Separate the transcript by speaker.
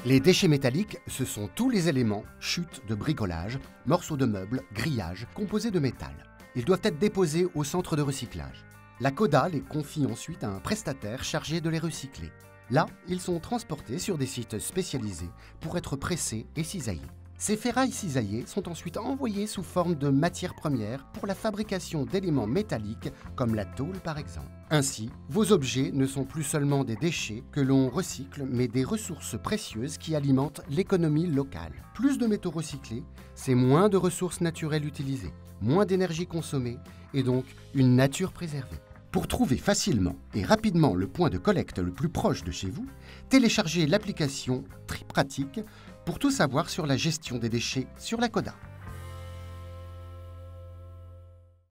Speaker 1: Les déchets métalliques, ce sont tous les éléments, chutes de bricolage, morceaux de meubles, grillages, composés de métal. Ils doivent être déposés au centre de recyclage. La CODA les confie ensuite à un prestataire chargé de les recycler. Là, ils sont transportés sur des sites spécialisés pour être pressés et cisaillés. Ces ferrailles cisaillées sont ensuite envoyées sous forme de matières premières pour la fabrication d'éléments métalliques comme la tôle par exemple. Ainsi, vos objets ne sont plus seulement des déchets que l'on recycle, mais des ressources précieuses qui alimentent l'économie locale. Plus de métaux recyclés, c'est moins de ressources naturelles utilisées, moins d'énergie consommée et donc une nature préservée. Pour trouver facilement et rapidement le point de collecte le plus proche de chez vous, téléchargez l'application TriPratique pour tout savoir sur la gestion des déchets sur la CODA.